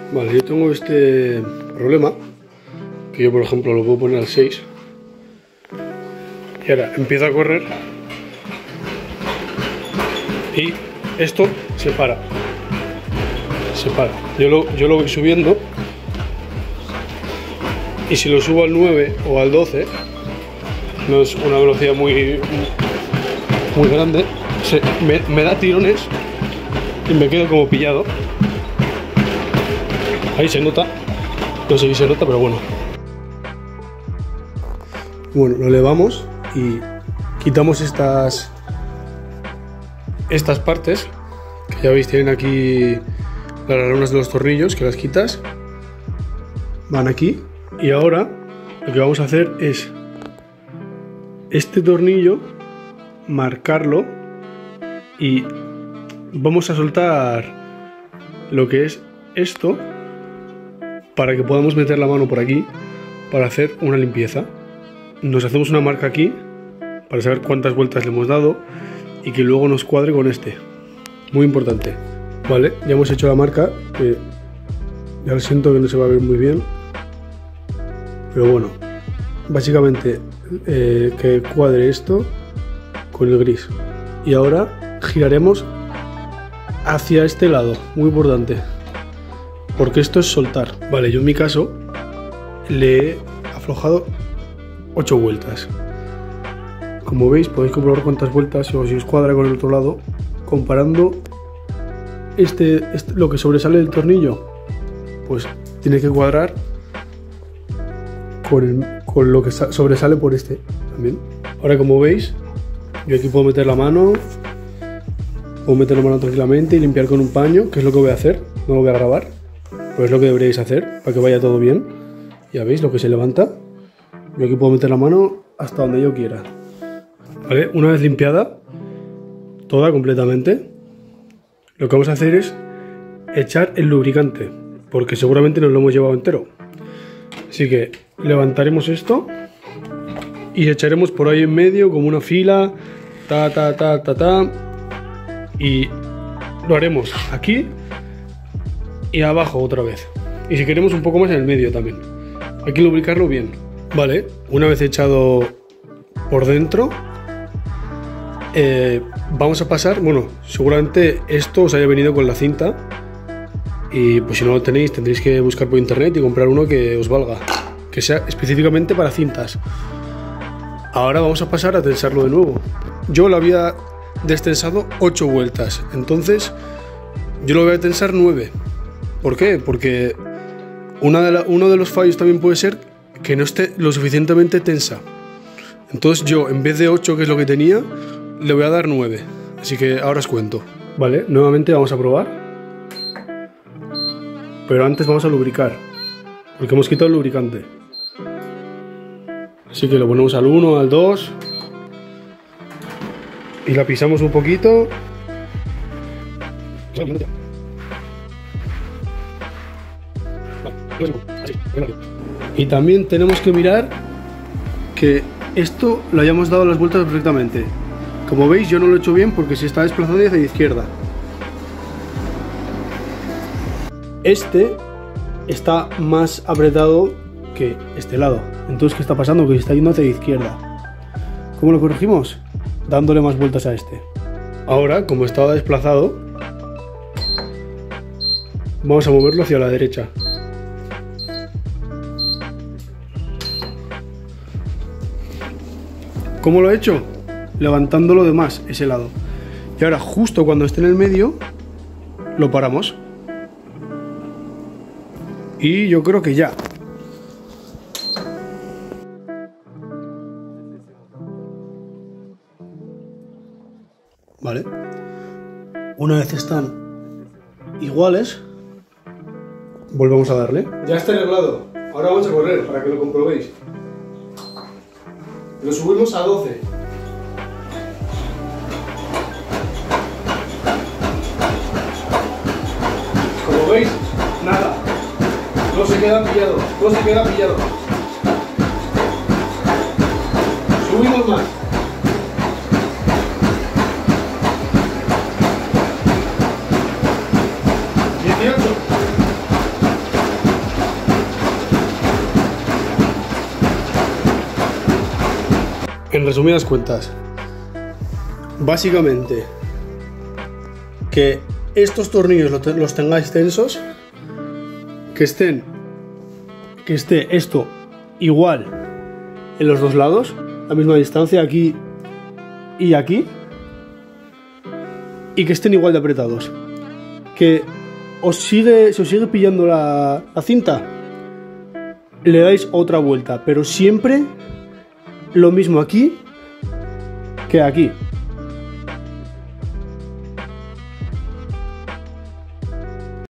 Vale, yo tengo este problema, que yo por ejemplo lo puedo poner al 6 y ahora empiezo a correr y esto se para. Yo lo voy subiendo y si lo subo al 9 o al 12, no es una velocidad muy grande, me da tirones y me quedo como pillado. Ahí se nota, no sé si se nota, pero bueno. Bueno, lo elevamos y quitamos estas partes, que ya veis tienen aquí las ranuras de los tornillos, que las quitas, van aquí. Y ahora lo que vamos a hacer es este tornillo, marcarlo y vamos a soltar lo que es esto para que podamos meter la mano por aquí para hacer una limpieza. Nos hacemos una marca aquí para saber cuántas vueltas le hemos dado y que luego nos cuadre con este. Muy importante. Vale, ya hemos hecho la marca, que ya lo siento que no se va a ver muy bien, pero bueno, básicamente que cuadre esto con el gris. Y ahora giraremos hacia este lado, muy importante, porque esto es soltar. Vale, yo en mi caso le he aflojado 8 vueltas. Como veis, podéis comprobar cuántas vueltas o si os cuadra con el otro lado, comparando lo que sobresale del tornillo, pues tiene que cuadrar con lo que sobresale por este también. Ahora, como veis, yo aquí puedo meter la mano tranquilamente y limpiar con un paño, que es lo que voy a hacer. No lo voy a grabar, pero es lo que deberíais hacer para que vaya todo bien. Ya veis lo que se levanta. Yo aquí puedo meter la mano hasta donde yo quiera. Vale, una vez limpiada toda completamente, lo que vamos a hacer es echar el lubricante, porque seguramente nos lo hemos llevado entero. Así que levantaremos esto y echaremos por ahí en medio como una fila, y lo haremos aquí y abajo otra vez. Y si queremos un poco más en el medio también. Hay que lubricarlo bien. Vale, una vez echado por dentro, vamos a pasar, bueno, seguramente esto os haya venido con la cinta y pues si no lo tenéis tendréis que buscar por internet y comprar uno que os valga, que sea específicamente para cintas. Ahora vamos a pasar a tensarlo de nuevo. Yo lo había destensado 8 vueltas, entonces yo lo voy a tensar 9. ¿Por qué? Porque uno de los fallos también puede ser que no esté lo suficientemente tensa. Entonces yo, en vez de 8, que es lo que tenía, le voy a dar 9. Así que ahora os cuento. Vale, nuevamente vamos a probar. Pero antes vamos a lubricar, porque hemos quitado el lubricante. Así que lo ponemos al 1, al 2. Y la pisamos un poquito. Y también tenemos que mirar que esto lo hayamos dado las vueltas perfectamente. Como veis, yo no lo he hecho bien porque se está desplazando hacia la izquierda. Este está más apretado que este lado. Entonces, ¿qué está pasando? Que se está yendo hacia la izquierda. ¿Cómo lo corregimos? Dándole más vueltas a este. Ahora, como estaba desplazado, vamos a moverlo hacia la derecha. ¿Cómo lo he hecho? Levantándolo de más ese lado. Y ahora, justo cuando esté en el medio, lo paramos. Y yo creo que ya. Vale. Una vez están iguales, volvemos a darle. Ya está arreglado. Ahora vamos a correr para que lo comprobéis. Lo subimos a 12. Como veis, nada. No se queda pillado. No se queda pillado. Subimos más. 18. en resumidas cuentas, básicamente, que estos tornillos los tengáis tensos, que esté esto igual en los dos lados, a la misma distancia, aquí y aquí, y que estén igual de apretados. Que se os sigue pillando la cinta, le dais otra vuelta, pero siempre lo mismo aquí que aquí.